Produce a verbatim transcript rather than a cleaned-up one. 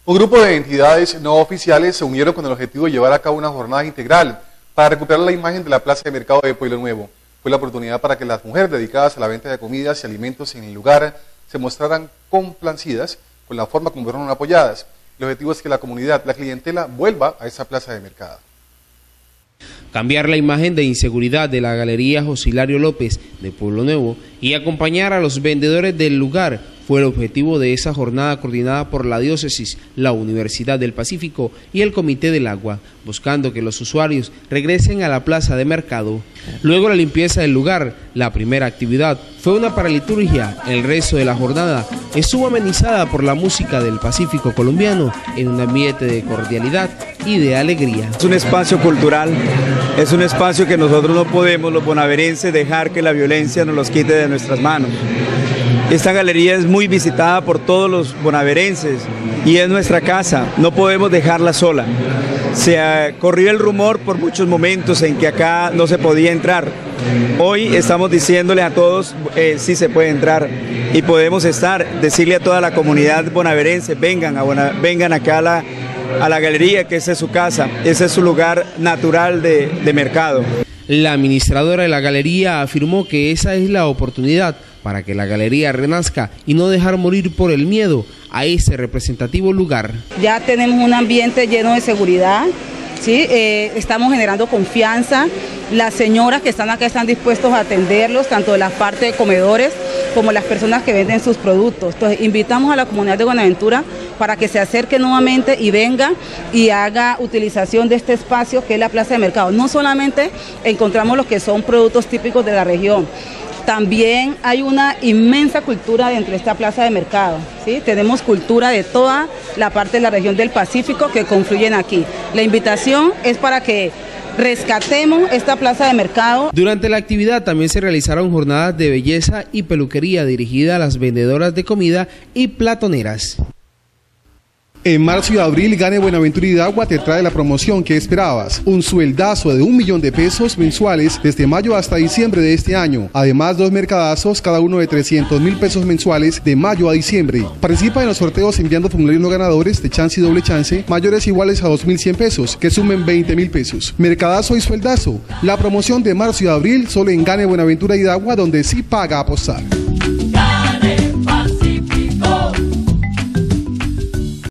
Un grupo de entidades no oficiales se unieron con el objetivo de llevar a cabo una jornada integral para recuperar la imagen de la plaza de mercado de Pueblo Nuevo. Fue la oportunidad para que las mujeres dedicadas a la venta de comidas y alimentos en el lugar se mostraran complacidas con la forma como fueron apoyadas. El objetivo es que la comunidad, la clientela, vuelva a esa plaza de mercado. Cambiar la imagen de inseguridad de la Galería José Hilario López de Pueblo Nuevo y acompañar a los vendedores del lugar fue el objetivo de esa jornada coordinada por la Diócesis, la Universidad del Pacífico y el Comité del Agua, buscando que los usuarios regresen a la plaza de mercado. Luego la limpieza del lugar, la primera actividad, fue una paraliturgia. El resto de la jornada estuvo amenizada por la música del Pacífico colombiano en un ambiente de cordialidad y de alegría. Es un espacio cultural, es un espacio que nosotros no podemos, los bonaverenses, dejar que la violencia nos los quite de nuestras manos. Esta galería es muy visitada por todos los bonaverenses y es nuestra casa, no podemos dejarla sola. Se ha corrido el rumor por muchos momentos en que acá no se podía entrar. Hoy estamos diciéndole a todos eh, sí se puede entrar y podemos estar, decirle a toda la comunidad bonaverense, vengan, a Bona, vengan acá a la, a la galería, que esa es su casa, ese es su lugar natural de, de mercado. La administradora de la galería afirmó que esa es la oportunidad para que la galería renazca y no dejar morir por el miedo a ese representativo lugar. Ya tenemos un ambiente lleno de seguridad, ¿sí? Eh, estamos generando confianza. Las señoras que están acá están dispuestos a atenderlos, tanto de la parte de comedores como las personas que venden sus productos. Entonces invitamos a la comunidad de Buenaventura para que se acerque nuevamente y venga y haga utilización de este espacio que es la plaza de mercado. No solamente encontramos los que son productos típicos de la región, también hay una inmensa cultura dentro de esta plaza de mercado, ¿sí? Tenemos cultura de toda la parte de la región del Pacífico que confluyen aquí. La invitación es para que rescatemos esta plaza de mercado. Durante la actividad también se realizaron jornadas de belleza y peluquería dirigida a las vendedoras de comida y platoneras. En marzo y abril, Gane Buenaventura Idagua te trae la promoción que esperabas. Un sueldazo de un millón de pesos mensuales desde mayo hasta diciembre de este año. Además, dos mercadazos, cada uno de trescientos mil pesos mensuales de mayo a diciembre. Participa en los sorteos enviando formularios no ganadores de chance y doble chance mayores o iguales a dos mil cien pesos, que sumen veinte mil pesos. Mercadazo y sueldazo. La promoción de marzo y abril solo en Gane Buenaventura Idagua, donde sí paga apostar.